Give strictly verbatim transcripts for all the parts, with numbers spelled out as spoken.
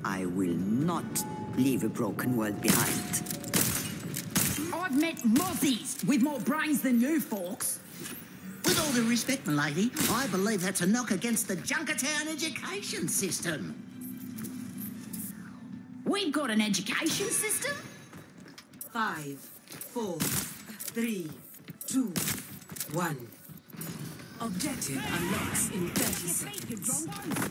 I will not leave a broken world behind. I've met mozzies with more brains than you, Forks. With all due respect, milady, I believe that's a knock against the Junkertown education system. We've got an education system? Five, four, three, two, one. Objective unlocks in thirty seconds.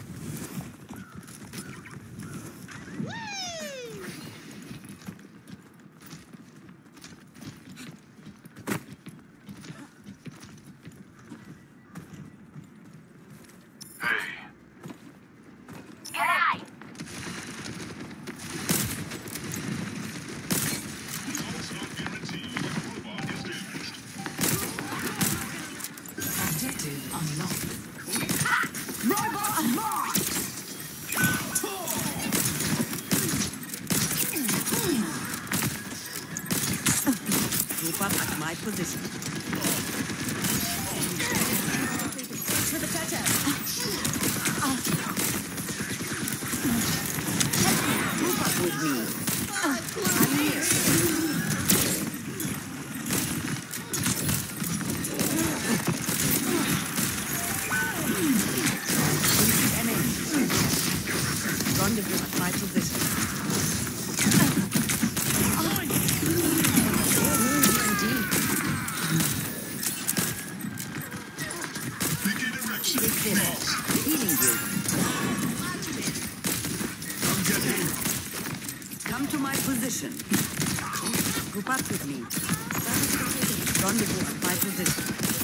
Position. To the cutter. Move up with me. I'm here. Enemy. Rendezvous at my position. Healing you. Come to my position. Group up with me. Rendezvous at my position.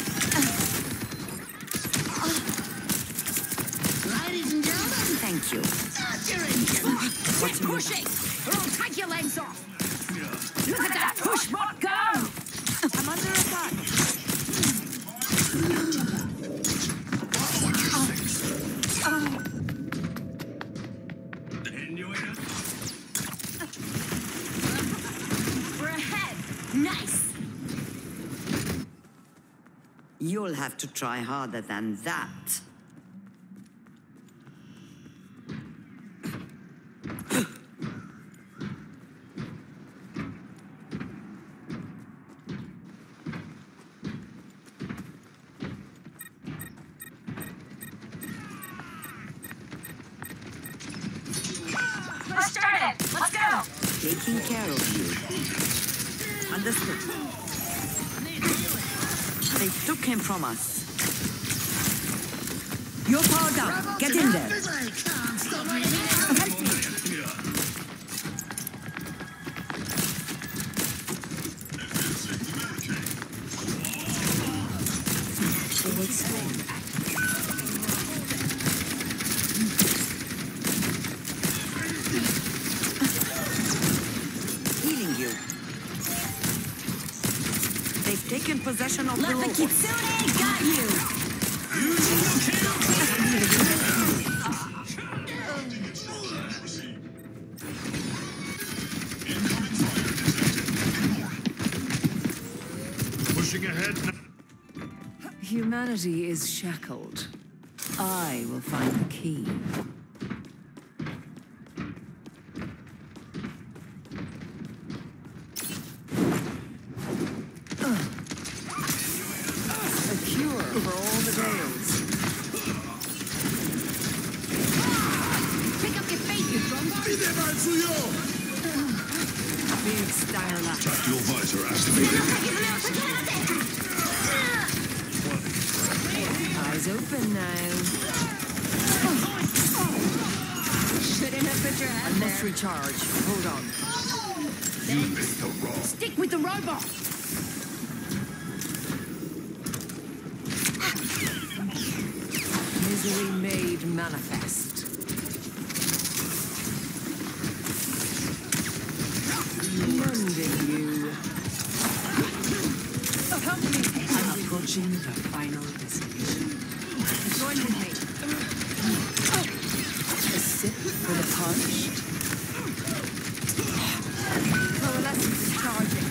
Ladies and gentlemen, thank you. start your engine. Quit pushing, or I'll take your legs off. Look at that push bot go! I'm under attack. Nice! You'll have to try harder than that. Let's start it! Let's go! Taking care of you. Understood. They took him from us. You're powered up. Get in there. Can't stop me. Forward swing. Healing you. They've taken possession of the Let the robot. Kitsune got you! Pushing ahead now. Humanity is shackled. I will find the key. A cure for all the days. Pick up your feet, you drummer! Big styler. Tap your visor, activated. Eyes open now. Shouldn't have put your I hand must there. recharge. Hold on. You missed the rock. Stick with the robot! Misery made manifest. Mending you. Accompany me. I'm approaching the final destination. Join with me. A sip for the punch. Coalescence is charging.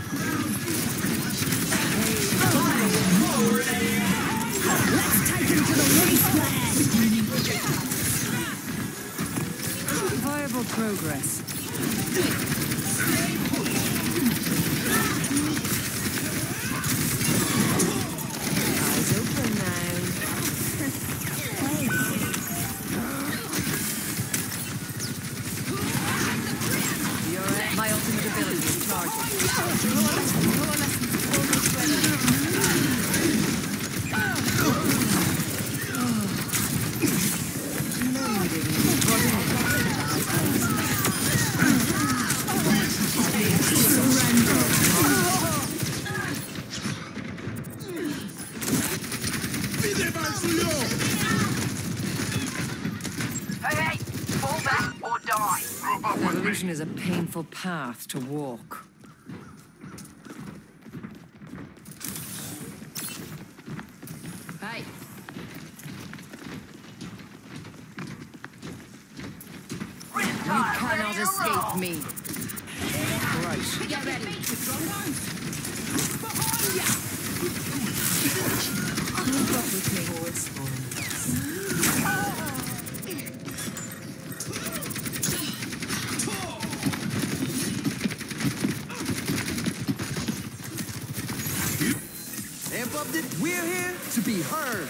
Let's take him to the wasteland! Viable for progress. Eyes open now. You're at my ultimate ability is charging. Coalescence, coalescence, almost ready. Hey, fall back or die. Group up with me. Evolution is a painful path to walk. Hey, You cannot escape me. Right. get ready. Keep up with me, boys. Amp up it. We're here to be heard.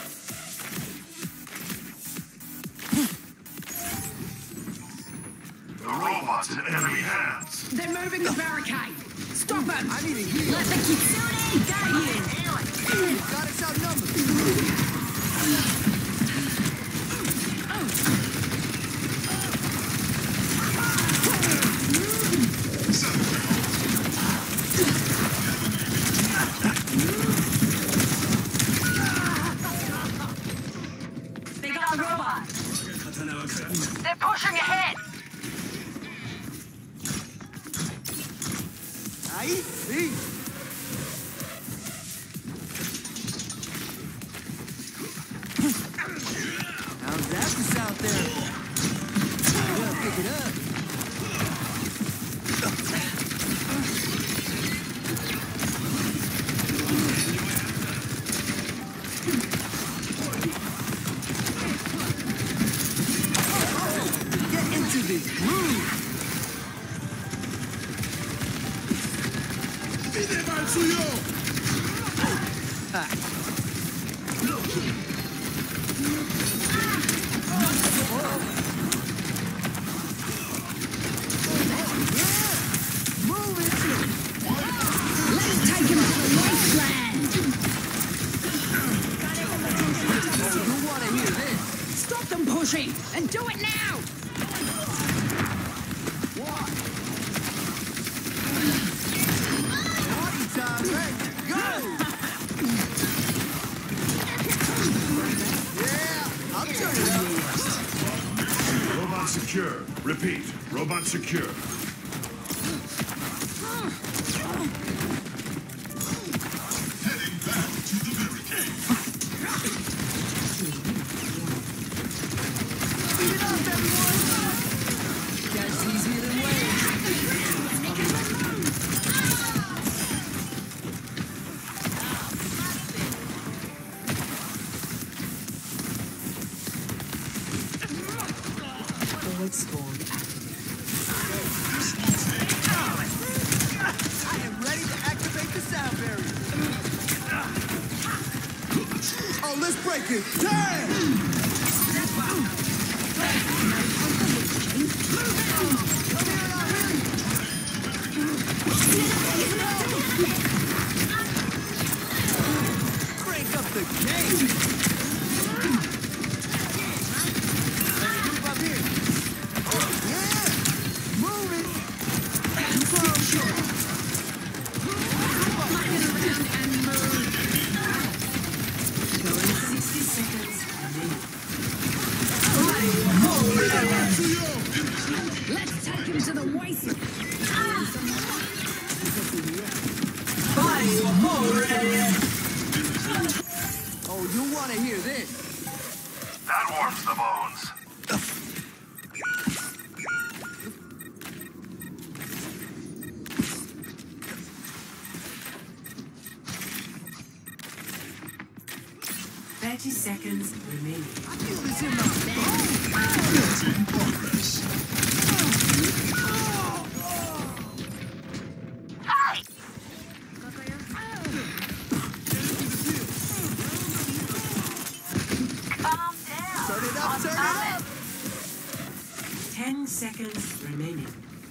The robot's in enemy hands. They're moving the barricade. Stop them. I need a heal. Let the Kitsune get in. Got us outnumbered. They got a robot. They're pushing ahead. Ahí, sí. How's that just out there? Well, pick it up. Get into the groove. Let's take him to the wasteland. You want to hear this? Stop them pushing and do it now. Party time, let's go! Yeah, I'll turn it up. Robot secure. Repeat. Robot secure. Heading back to the barricade. Speed it up, everyone! That's easier than waiting. Forward spawn I am ready to activate the sound barrier. Oh, let's break it. Damn! Crank up the game. Move up here. Yeah! Move it! sixty seconds remaining. Let's take him to the wasteland. Oh, you want to hear this? That warms the bones. Thirty seconds remaining. I feel this in my Build in progress. Turn it up, turn it up! Ten seconds remaining.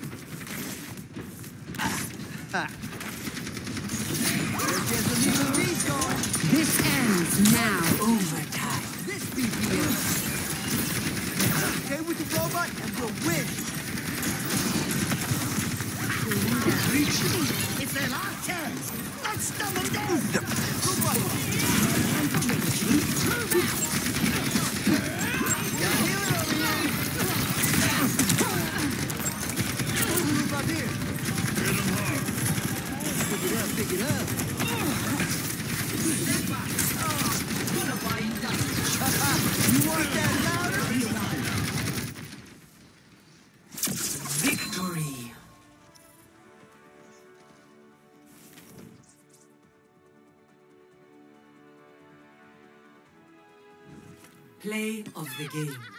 Ha! There gets the legal G's going. This ends now. Overtime. This B P M. Stay with the robot and we'll win. It's their last chance. Let's stop them down. Move up here. Pick it up, pick it up. You want that louder? Victory. Play of the game.